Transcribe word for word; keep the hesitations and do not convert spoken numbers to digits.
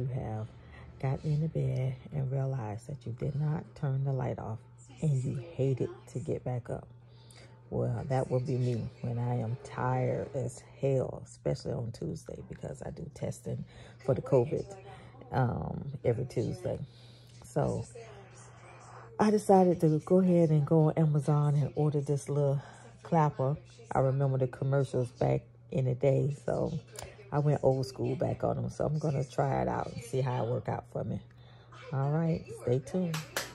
you have gotten into bed and realized that you did not turn the light off and you hated to get back up. Well, that will be me when I am tired as hell, especially on Tuesday, because I do testing for the COVID um, every Tuesday. So I decided to go ahead and go on Amazon and order this little clapper. I remember the commercials back in the day, so I went old school back on them. So I'm going to try it out and see how it work out for me. All right, stay tuned.